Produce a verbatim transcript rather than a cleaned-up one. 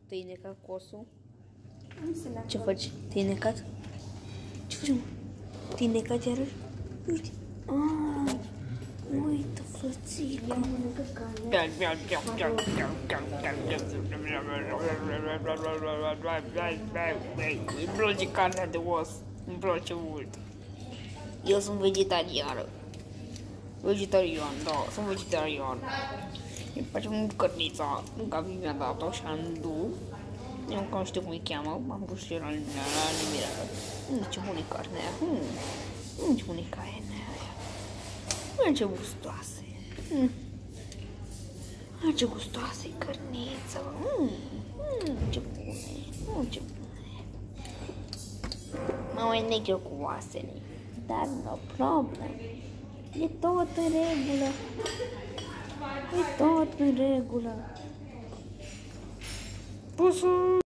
Te-ai necat cosul? Nu se neacă. Ce faci? Te-ai necat? Ce faci, mă? Te-ai necat iarăși? Uite. Ah, uite, frățica. Îmi place carnea de os. Îmi place mult. Eu sunt vegetariană. Vegetarian, da, sunt vegetarian. Îmi place mult cărnița. Încă mi-a dat-o și am du. Eu încă nu știu cum îi cheamă. M-am pus și la nimerea. Ce bună e carnea aia. Hmm. Ce bună e carnea aia. Hmm, ce gustoasă e. Hmm. Ah, ce gustoasă e cărnița. Hmm. Hmm, ce bună e. Hmm, ce bună e. Mă mai nec eu cu oasele. Dar no problem. E tot în regulă. E tot în regulă. Pusul!